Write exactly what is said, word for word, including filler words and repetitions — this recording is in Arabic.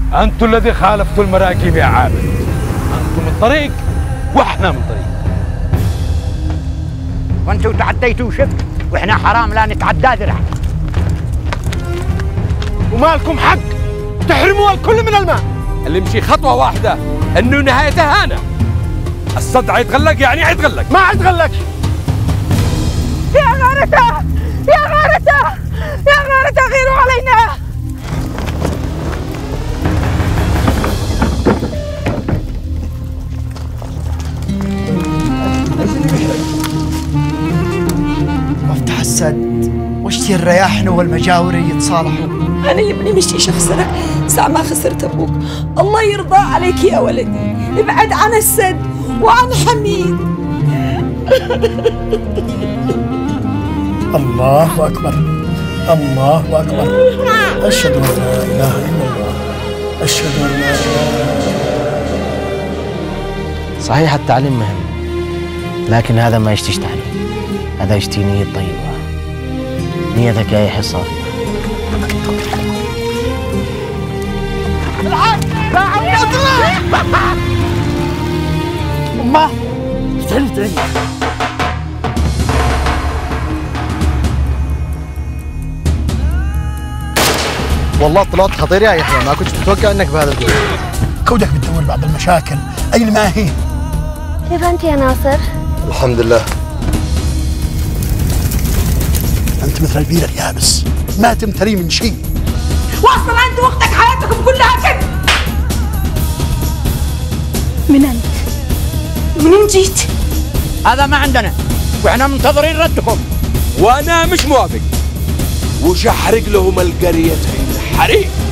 انتوا الذي خالفتوا المراكب يا عابد. انتم من طريق واحنا من طريق. وانتوا تعديتوا شفت واحنا حرام لا نتعدى ذرع. وما حق تحرموا الكل من الماء. اللي يمشي خطوه واحده انه نهايته هنا. الصدع يتغلق يعني يتغلق. ما يتغلق. يا غارته يا غارته يا غارته غيروا علينا. وافتح السد واشتي الرياحن والمجاوري يتصالحوا. أنا يبني مشي شخصنا ساعة ما خسرت أبوك. الله يرضى عليك يا ولدي. ابعد عن السد وعن حميد. الله أكبر الله أكبر. أشهد أن لا إله إلا الله. أشهد أن لا إله إلا الله. صحيح التعليم مهم، لكن هذا ما يشتيش تعليم، هذا يشتي نية طيبة. نيتك يا يحيى صافية. أمه تهلت والله طلعت خطير يا يحيى، ما كنت متوقع انك بهذا الجو. كودك بتدور بعض المشاكل، اين ما هي؟ كيف انت يا ناصر؟ الحمد لله. انت مثل البير اليابس، ما تمتري من شيء. واصلا انت وقتك حياتكم كلها كذب. من انت؟ منين جيت؟ هذا ما عندنا واحنا منتظرين ردكم. وانا مش موافق. وش احرق لهم القريتين حريق.